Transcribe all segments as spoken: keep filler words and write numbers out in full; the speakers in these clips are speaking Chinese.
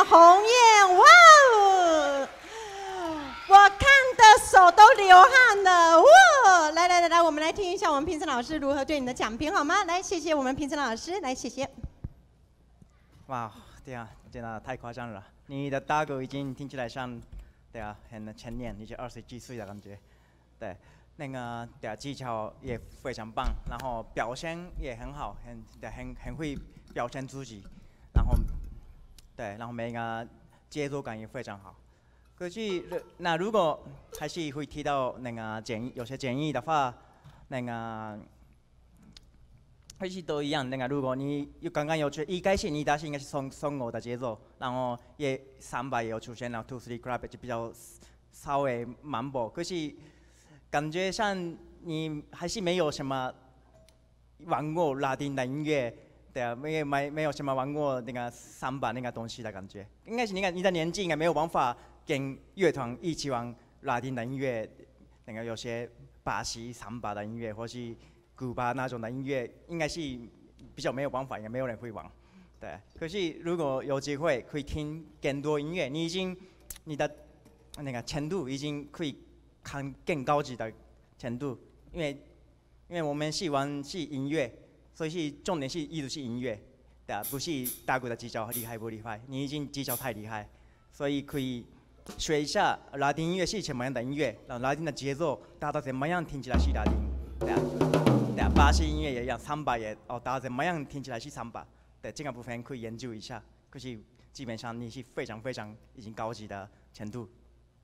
的鸿雁，哇哦！我看的手都流汗了，哇！来来来来，我们来听一下我们评审老师如何对你的讲评好吗？来，谢谢我们评审老师，来谢谢。 哇，对啊，真的太夸张了！你的大哥已经听起来像，对啊，很前年，已经二十几岁的感觉，对。 那个的技巧也非常棒，然后表现也很好，很很很会表现自己，然后对，然后每个节奏感也非常好。可是那如果还是会提到那个建议，有些建议的话，那个还是都一样。那个如果你有刚刚有去一开始你但是应该是松松我的节奏，然后也三把也有出现了 two three crab 就比较稍微慢步，可是。 感觉上你还是没有什么玩过拉丁的音乐，对啊，没没没有什么玩过那个三把那个东西的感觉。应该是你看你的年纪应该没有办法跟乐团一起玩拉丁的音乐，那个有些巴西三把的音乐或是古巴那种的音乐，应该是比较没有办法，也没有人会玩。对，可是如果有机会可以听更多音乐，你已经你的那个程度已经可以。 看更高级的程度，因为因为我们喜欢是音乐，所以是重点是一直是音乐，对啊，不是打鼓的技巧厉害不厉害，你已经技巧太厉害，所以可以学一下拉丁音乐是什么样的音乐，然后拉丁的节奏达到怎么样听起来是拉丁，对啊，对啊，巴西音乐也一样，三把也哦达到怎么样听起来是三把，对这个部分可以研究一下，可是基本上你是非常非常已经高级的程度。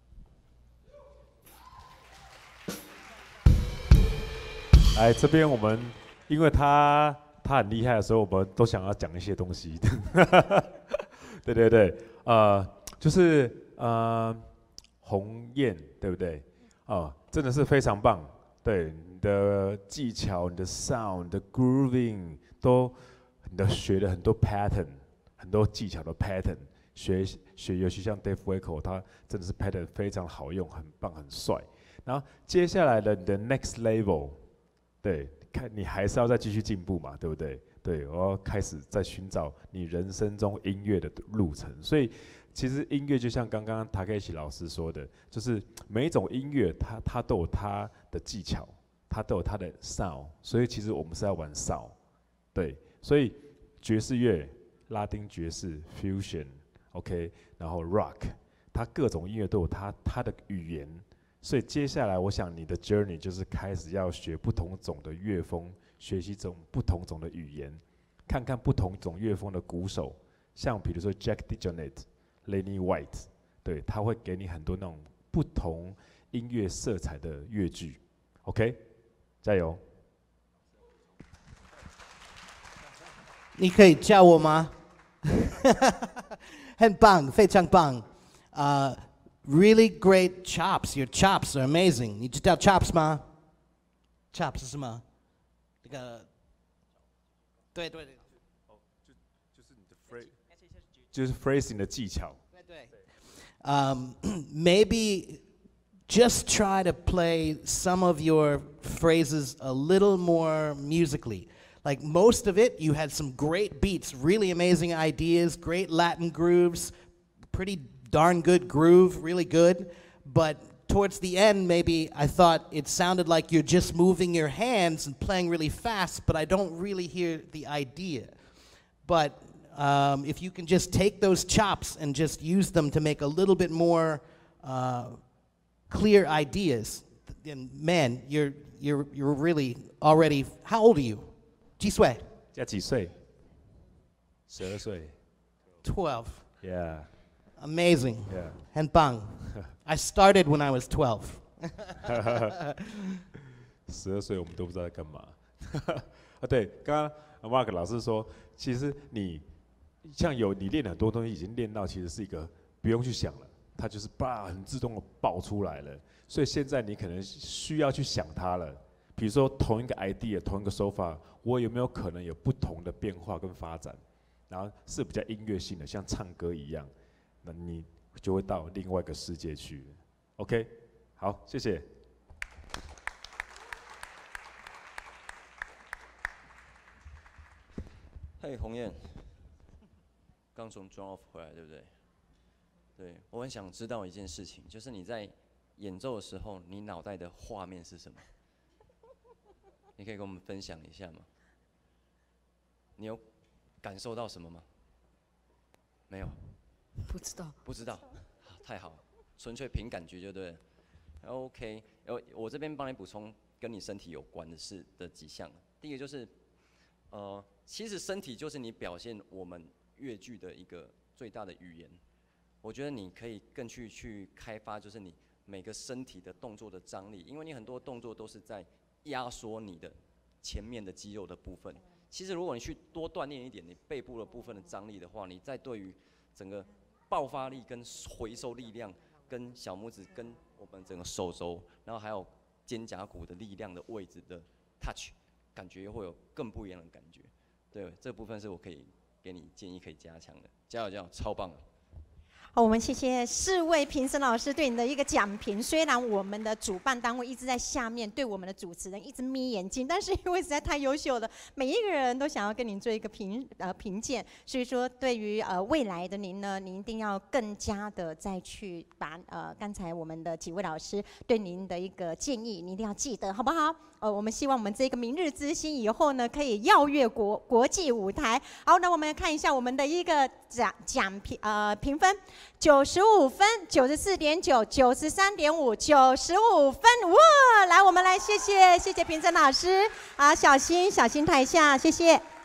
来这边我们，因为他他很厉害的时候，我们都想要讲一些东西。对对对，呃，就是呃，鸿雁，对不对？哦、呃，真的是非常棒。对你的技巧、你的 sound、你的 grooving 都，你的学了很多 pattern， 很多技巧的 pattern， 学学，尤其像 Dave Weckl， 他真的是 pattern 非常好用，很棒，很帅。然后接下来的你的 next level。 对，看你还是要再继续进步嘛，对不对？对，我要开始在寻找你人生中音乐的路程。所以，其实音乐就像刚刚Takeshi老师说的，就是每一种音乐它它都有它的技巧，它都有它的 sound。所以其实我们是要玩 sound， 对。所以爵士乐、拉丁爵士、fusion，OK， 然后 rock， 它各种音乐都有它它的语言。 所以接下来，我想你的 journey 就是开始要学不同种的乐风，学习这种不同种的语言，看看不同种乐风的鼓手，像比如说 Jack DeJohnette、Lenny White， 对，他会给你很多那种不同音乐色彩的乐句 ，OK， 加油！ 你可以叫我吗？很棒，非常棒，啊、uh, ！Really great chops. Your chops are amazing. 你知道 chops 吗 ？chops 是什么？这个，对对对。 哦，就就是你的 phrase， 就是 phrasing 的技巧。 对对。Um, maybe just try to play some of your phrases a little more musically. Like most of it, you had some great beats, really amazing ideas, great Latin grooves, pretty darn good groove, really good, but towards the end, maybe I thought it sounded like you're just moving your hands and playing really fast, but I don't really hear the idea. But um, if you can just take those chops and just use them to make a little bit more uh, clear ideas, then man, you're, you're, you're really already, how old are you? 几岁？ 加几岁？十二岁。 twelve. Yeah. Amazing. Yeah. 很棒。I started when I was twelve. 十二岁我们都不知道在干嘛。啊，对，刚刚 Mark 老师说，其实你像有你练很多东西，已经练到其实是一个不用去想了，它就是叭很自动的爆出来了。所以现在你可能需要去想它了。比如说同一个 idea， 同一个手法，我有没有可能有不同的变化跟发展？然后是比较音乐性的，像唱歌一样，那你就会到另外一个世界去。OK， 好，谢谢。 嘿，鸿雁，刚从 John Off 回来，对不对？ 对，我很想知道一件事情，就是你在演奏的时候，你脑袋的画面是什么？你可以跟我们分享一下吗？你有感受到什么吗？没有， 不知道， 不知道，好太好了，纯粹凭感觉就对了。OK， 我我这边帮你补充跟你身体有关的事的几项。第一个就是，呃，其实身体就是你表现我们乐剧的一个最大的语言。我觉得你可以更去去开发，就是你每个身体的动作的张力，因为你很多动作都是在压缩你的前面的肌肉的部分。其实如果你去多锻炼一点你背部的部分的张力的话，你在对于整个爆发力跟回收力量，跟小拇指跟我们整个手肘，然后还有肩胛骨的力量的位置的 touch， 感觉会有更不一样的感觉。对，这部分是我可以给你建议可以加强的，加油加油，超棒的！ 好，我们谢谢四位评审老师对你的一个讲评。虽然我们的主办单位一直在下面对我们的主持人一直眯眼睛，但是因为实在太优秀了，每一个人都想要跟您做一个评呃评鉴，所以说对于呃未来的您呢，您一定要更加的再去把呃刚才我们的几位老师对您的一个建议，你一定要记得，好不好？呃，我们希望我们这个明日之星以后呢，可以耀越国国际舞台。好，那我们看一下我们的一个奖奖评呃评分。九十五分，九十四点九，九十三点五，九十五分，哇！来，我们来谢谢谢谢评审老师，好，小心小心台下，谢谢。